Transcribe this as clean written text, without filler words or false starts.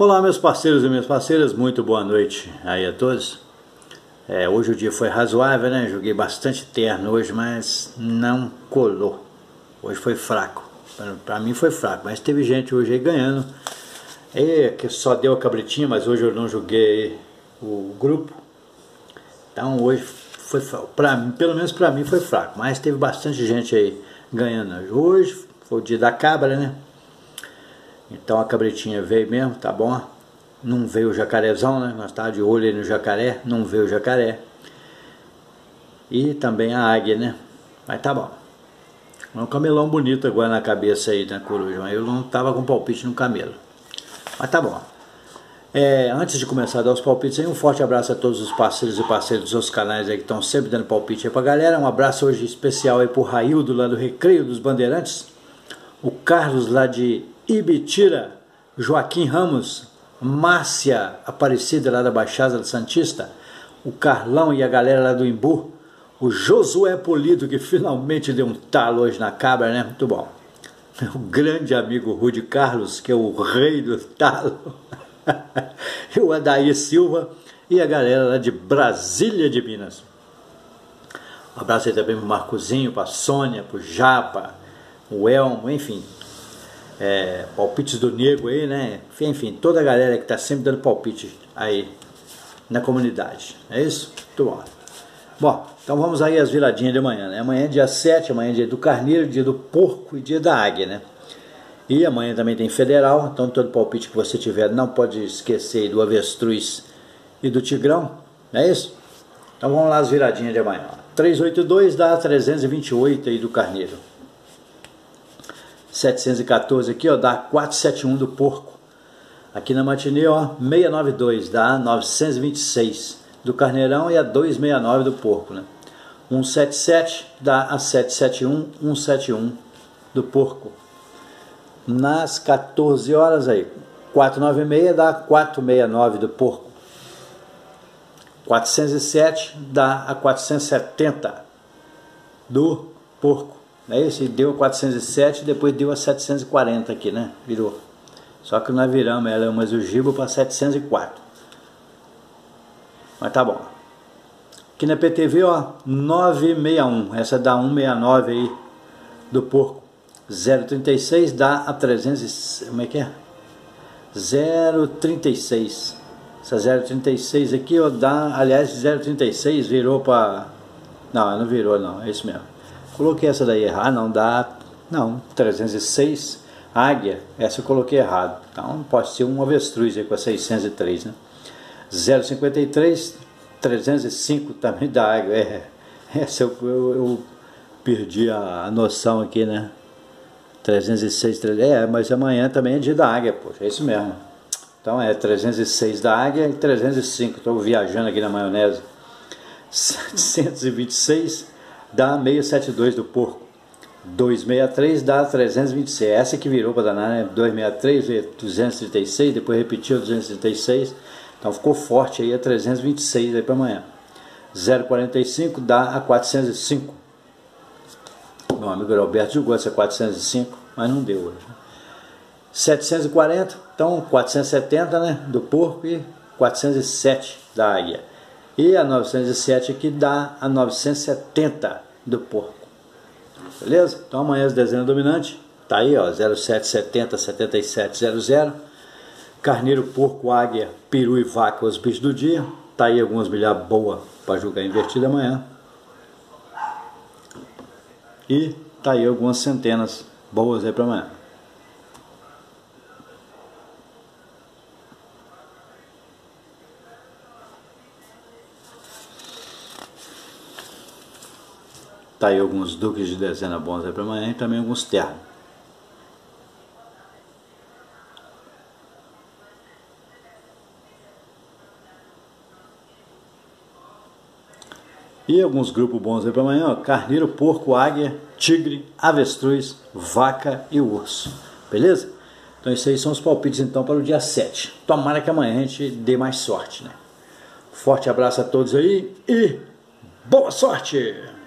Olá, meus parceiros e minhas parceiras, muito boa noite aí a todos. Hoje o dia foi razoável, né? Joguei bastante terno hoje, mas não colou. Hoje foi fraco. Pra mim foi fraco, mas teve gente hoje aí ganhando. Que só deu a cabritinha, mas hoje eu não joguei o grupo. Então hoje foi, pelo menos pra mim foi fraco, mas teve bastante gente aí ganhando. Hoje foi o dia da cabra, né? Então a cabritinha veio mesmo, tá bom? Não veio o jacarezão, né? Nós estávamos de olho aí no jacaré, não veio o jacaré. E também a águia, né? Mas tá bom. Um camelão bonito agora na cabeça aí, na coruja. Mas eu não tava com palpite no camelo. Mas tá bom. Antes de começar a dar os palpites aí, um forte abraço a todos os parceiros e parceiras dos outros canais aí que estão sempre dando palpite aí pra galera. Um abraço hoje especial aí pro Raildo lá do Recreio dos Bandeirantes. O Carlos lá de Ibitira, Joaquim Ramos, Márcia Aparecida lá da Baixada Santista, o Carlão e a galera lá do Imbu, o Josué Polido que finalmente deu um talo hoje na cabra, né? Muito bom. O grande amigo Rudy Carlos, que é o rei do talo, e o Adair Silva e a galera lá de Brasília de Minas. Um abraço aí também pro Marcozinho, pra Sônia, pro Japa, o Elmo, enfim. Palpites do Nego aí, né? Enfim, toda a galera que tá sempre dando palpite aí na comunidade. É isso? Muito bom. Bom, então vamos aí às viradinhas de amanhã, né? Amanhã é dia 7, amanhã é dia do carneiro, dia do porco e dia da águia, né? E amanhã também tem federal, então todo palpite que você tiver não pode esquecer do avestruz e do tigrão, não é isso? Então vamos lá às viradinhas de amanhã. 382 dá 328 aí do carneiro. 714 aqui, ó, dá 471 do porco. Aqui na matinê, ó, 692 dá 926 do carneirão e a 269 do porco, né? 177 dá a 771, 171 do porco. Nas 14 horas aí, 496 dá 469 do porco. 407 dá a 470 do porco. É isso, deu 407, depois deu a 740 aqui, né? Virou. Só que nós viramos ela, mas o gibo para 704. Mas tá bom. Aqui na PTV, ó, 961. Essa dá 169 aí do porco. 036 dá a 300. Como é que é? 036. Essa 036 aqui, ó, dá. Aliás, 036 virou para. Não virou, não. É isso mesmo. Coloquei essa daí errado, não dá, não, 306, águia, essa eu coloquei errado, então pode ser um avestruz aí com a 603, né? 053, 305 também da águia, essa eu perdi a noção aqui, né? 306, 300, mas amanhã também é dia da águia, poxa, é isso mesmo. Então é 306 da águia e 305, estou viajando aqui na maionese. 726 dá 672 do porco. 263 dá 326. Essa que virou para danar, né? 263 veio 236, depois repetiu 236. Então ficou forte aí a 326 aí para amanhã. 045 dá a 405. Meu amigo Roberto jogou essa 405, mas não deu hoje. 740, então 470, né? Do porco e 407 da águia. E a 907 aqui dá a 970 do porco. Beleza? Então amanhã as dezenas dominantes. Tá aí, ó. 0770 7700. Carneiro, porco, águia, peru e vaca, os bichos do dia. Tá aí algumas milhares boas para jogar invertido amanhã. E tá aí algumas centenas boas aí para amanhã. Tá aí alguns duques de dezena bons aí para amanhã e também alguns ternos. E alguns grupos bons aí para amanhã, ó, carneiro, porco, águia, tigre, avestruz, vaca e urso. Beleza? Então esses aí são os palpites então para o dia 7. Tomara que amanhã a gente dê mais sorte, né? Forte abraço a todos aí e boa sorte!